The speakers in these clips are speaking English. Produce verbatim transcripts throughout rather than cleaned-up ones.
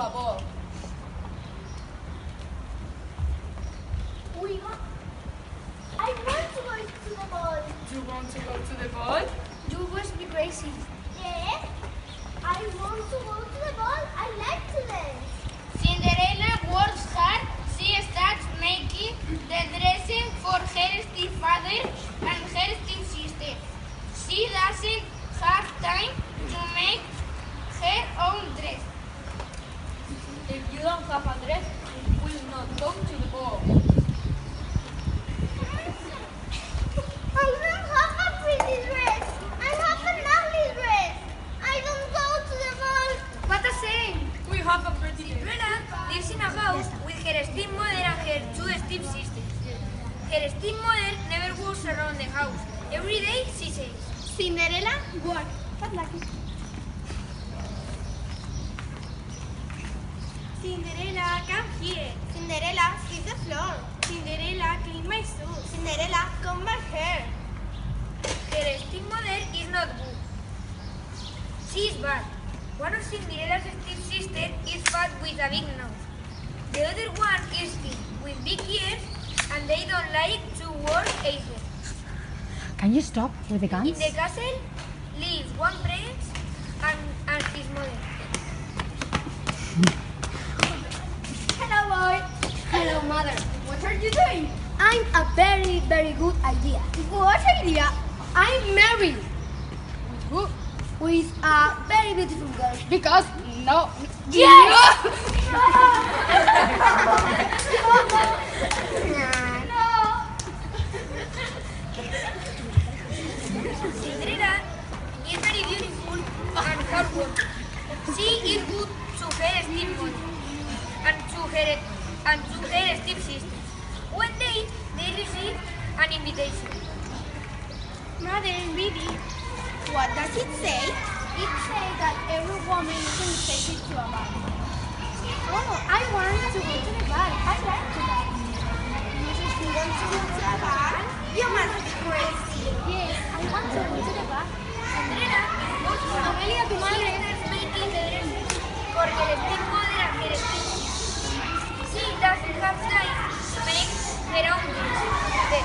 a ball. We want... I want to go to the ball. You want to go to the ball? You must be crazy. Yes. I want to go to the ball. I like to dance. Cinderella works hard. She starts making the dressing for her stepfather and her stepsister. She doesn't have time to make her own dress. If you don't have a dress, you will not go to the ball. I don't have a pretty dress. I have an ugly dress. I don't go to the ball. What a shame! We have a pretty dress. Cinderella lives in a house with her stepmother and her two stepsisters. Her stepmother never goes around the house. Every day she says, Cinderella, work. But lucky. Cinderella, come here. Cinderella, sweep the floor. Cinderella, clean my shoes. Cinderella, comb my hair. Her stepmother is not good. She is bad. One of Cinderella's stepsisters is fat with a big nose. The other one is thin with big ears, and they don't like to work either. Can you stop with the In guns? the castle lives one prince and, and his mother. Hello, boy. Hello, mother. What are you doing? I'm a very, very good idea. What idea? I'm married. Who? With a very beautiful girl. Because no. Yes! No! Cinderella is very beautiful and hardworking. She is good to her stepmother and to her and to her stepsister. One day they receive an invitation. Mother, baby, what does it say? It says that every woman can take it to a bar. Oh, I want to go to the bar. I like to dance. You want to go to a bar? You must be crazy. Yes, I want to go to the bar. Cinderella goes to Amelia to mother is making the dresses for her stepmother and her stepsister. She doesn't have time to make her own dress.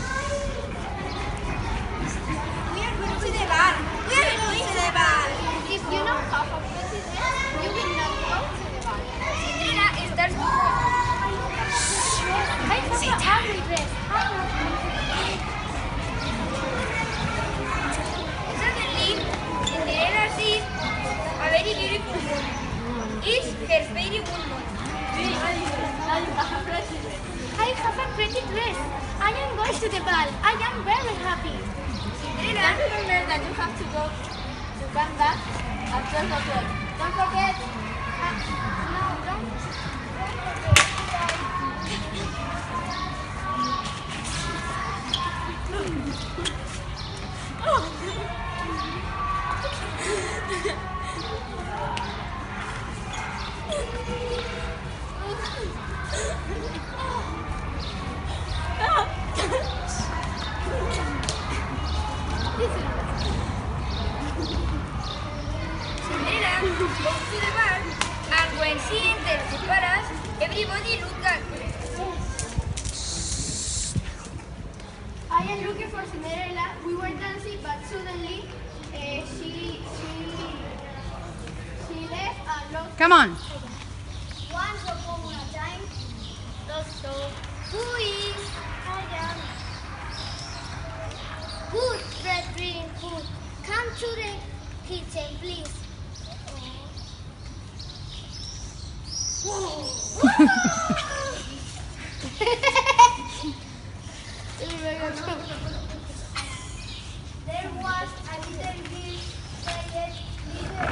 We are going to the bar. We are going to the bar. If you don't have a pretty dress, you will not go to the bar. Cinderella starts to cry. I have an ugly dress. I want to Suddenly, Cinderella sees a very beautiful woman. It's her very good mother. I have a pretty dress. I am going to the ball. I am very happy. Cinderella, Remember that you have to go to come back at twelve o'clock. Don't forget. Uh, no, don't. Cinderella goes to the bar, and when she enters the palace, everybody looks at her. I am looking for Cinderella. We were dancing, but suddenly uh, she she she left and lost. Come on. Once upon a time, also who is I am good bread reading food. Come to the kitchen, please. There was a little bit quiet little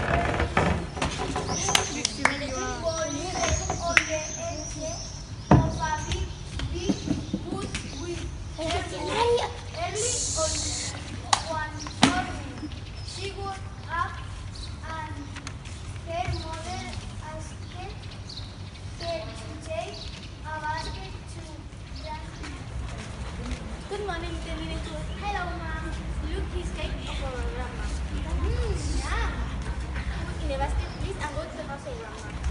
boy living on the edge of a big, big wood with early, early on one morning. She woke up and her mother asked her to take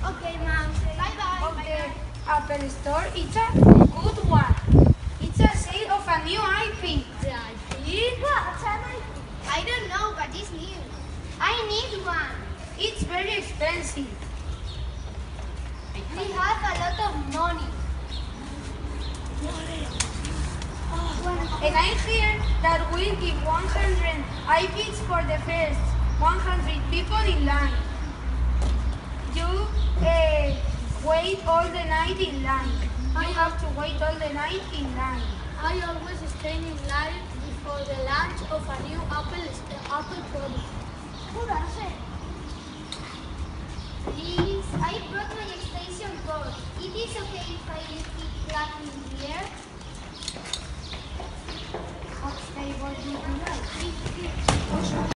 Okay, Mom. Bye-bye. Of the Apple Store, it's a good one. It's a sale of a new iPad. The I P? What's an I P? I don't know, but it's new. I need one. It's very expensive. We have a lot of money. And I hear that we'll give one hundred iPads for the first one hundred people in line. You uh, wait all the night in line. You have to wait all the night in line. I always stay in line before the launch of a new Apple Apple product. Who does it? Please, I brought my extension cord. It is okay if I leave it plugged in here? What flavor do you like?